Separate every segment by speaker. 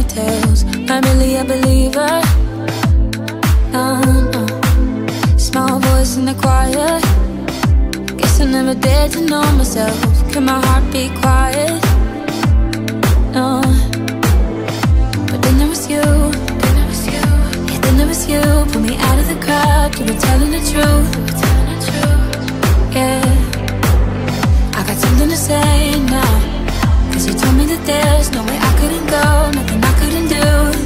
Speaker 1: tales. Not really a believer. No, no. Small voice in the choir. Guess I never dared to know myself. Can my heart be quiet? No. But then there was you. Yeah, then there was you. Pull me out of the crowd. You were telling the truth. Yeah, I got something to say now. Cause you told me that there's no way I couldn't go, nothing I couldn't do.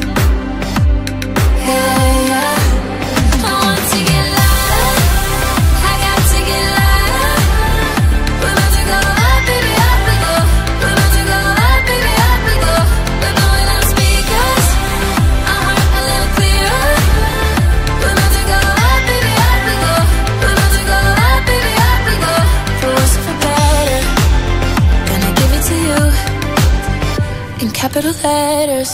Speaker 1: Yeah, yeah. I want to get louder, I got to get louder. We're about to go up, baby, up we go. We're about to go up, baby, up we go. We're blowing out speakers, our heart a little clearer. We're about to go up, baby, up we go. We're about to go up, baby, up we go. For worse or for better, gonna give it to you in capital letters.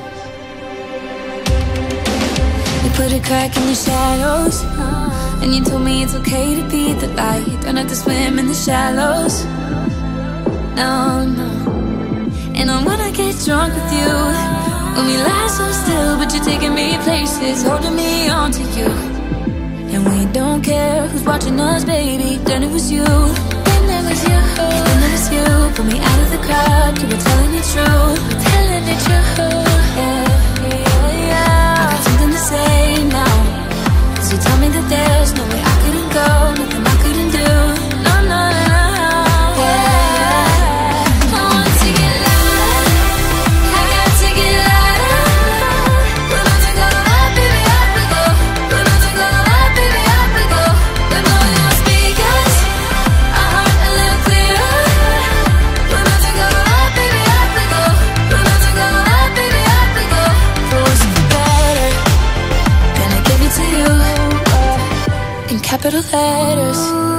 Speaker 1: You put a crack in the shadows, and you told me it's okay to be the light. Don't have to swim in the shallows. No, no. And I wanna get drunk with you, when we lie so still, but you're taking me places, holding me on to you. And we don't care who's watching us, baby. Then it was you. Then there was you. And then there was you. Pull me out of the crowd. You were telling the truth. Telling the truth. Yeah, yeah, yeah. I got something to say now. Cause you told me that there's no way I couldn't go, nothing I couldn't do. No, no, no, no. Yeah. I want to get louder, I got to get louder. We're about to go up, baby, up we go. We're about to go up, baby, up we go. We're blowing out speakers, our heart a little clearer. We're about to go up, baby, up we go. We're about to go up, baby, up we go. For worse or for better, gonna give it to you in capital letters.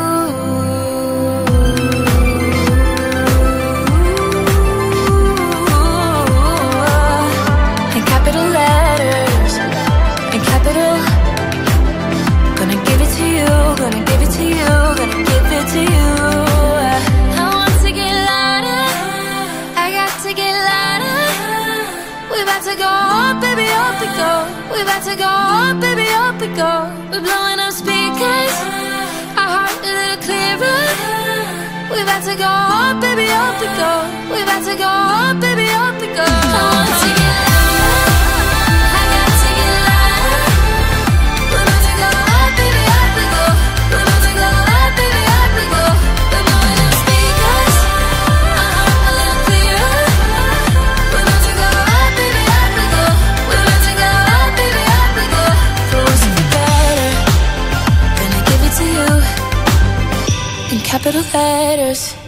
Speaker 1: In capital letters, in capital. Gonna give it to you, gonna give it to you, gonna give it to you. I want to get louder, I got to get louder. We about to go up, baby, up we go. We about to go up, baby, up we go. We're blowing up speakers, our heart a little clearer. We about to go up, baby, up we go. We about to go up, baby, up we go. I want to get louder, I got to get louder. We're about to go up, baby, up we go. We're about to go up, baby, up we go. We're blowing up speakers, our heart a little clearer. We're about to go up, baby, up we go. We're about to go up, baby, up we go. For worse or for better, gonna give it to you in capital letters.